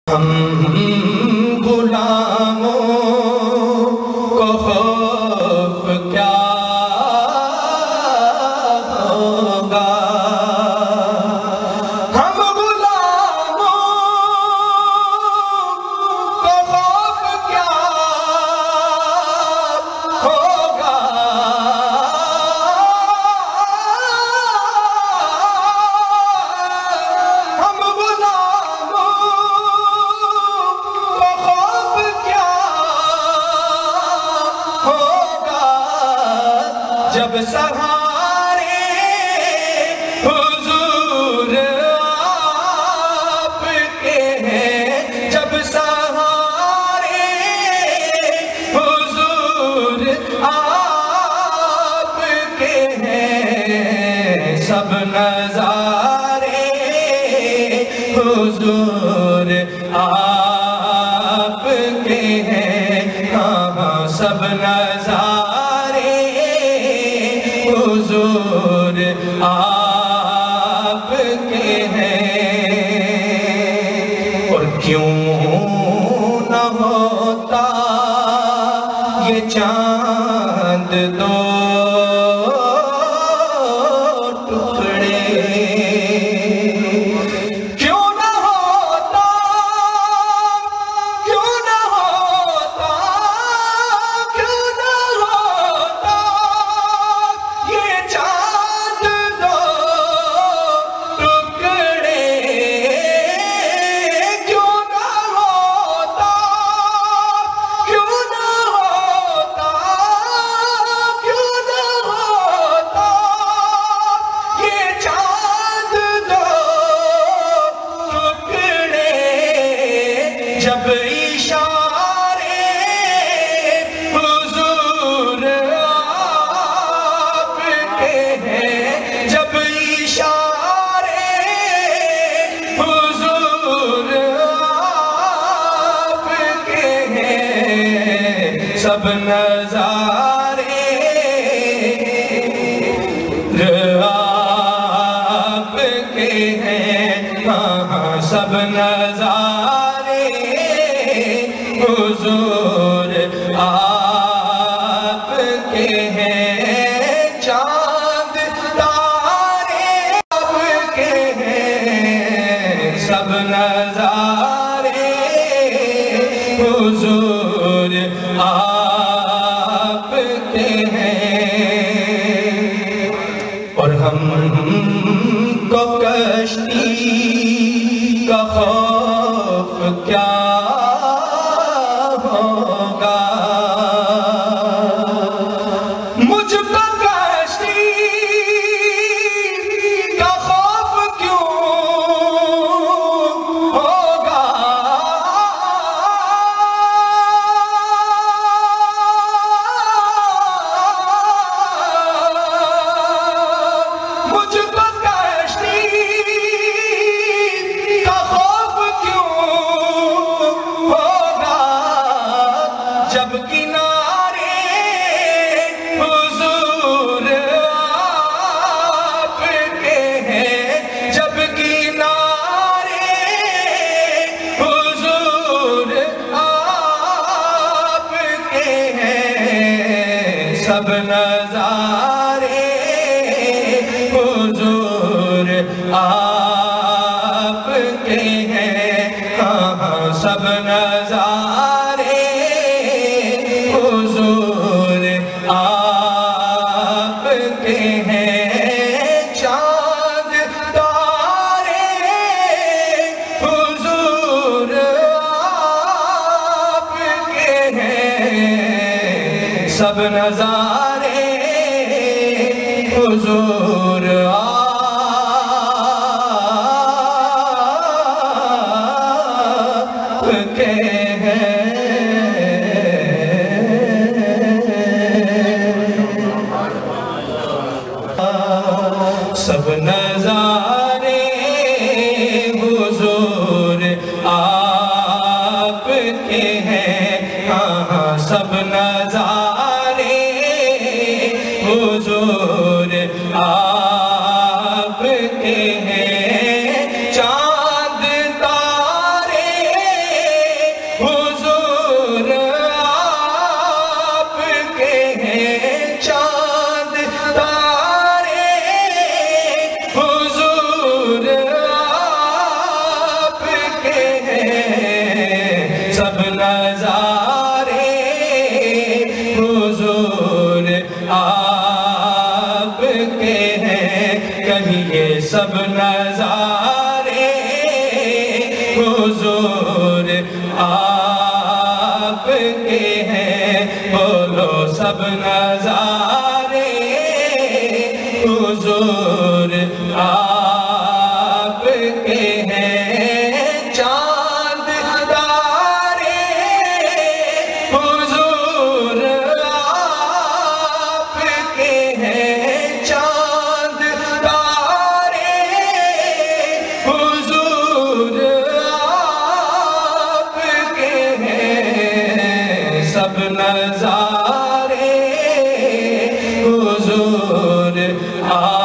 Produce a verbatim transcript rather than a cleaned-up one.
ہم غلاموں کو خوف کیا ہوگا، ہم غلاموں کو خوف کیا ہوگا، ہم غلاموں جب سہارے حضور آپ کے ہیں، جب سہارے حضور آپ کے ہیں، سب نظارے حضور آپ کے ہیں، ہاں سب نظارے حضور آپ کے ہیں۔ اور کیوں نہ ہوتا یہ چاند دو ٹکڑے، کیوں نہ ہوتا، کیوں نہ ہوتا، کیوں نہ ہوتا یہ چاند دو ٹکڑے، کیوں نہ ہوتا، کیوں نہ ہوتا، کیوں نہ ہوتا یہ چاند دو ٹکڑے، جب اشارے حضور آپ کے ہیں، جب اشارے حضور آپ کے ہیں، سب نظارے آپ کے ہیں، ہاں سب نظارے حضور آپ کے ہیں، چاند تارے آپ کے ہیں، سب نظارے حضور آپ کے ہیں۔ اور ہم کو کشتی کا خوف کیا ہوگا، مجھ کو کشتی کا خوف کیوں ہوگا، مجھ کو کشتی کا خوف کیوں ہوگا، جب کنارے حضور آپ کے ہیں، جب کنارے حضور آپ کے ہیں، سب نظارے حضور آپ کے ہیں، ہاں سب نظارے حضور آپ کے ہیں، چاند تارے حضور آپ کے ہیں، سب نظارے حضور آپ کے ہیں۔ سب نظارے حضور آپ کے ہیں، ہاں سب نظارے حضور آپ کے ہیں، چاند تارے آپ کے ہیں بولو سب نظارے حضور آپ کے ہیں چاند تارے حضور آپ کے ہیں چاند تارے حضور آپ کے ہیں سب نظارے حضور آپ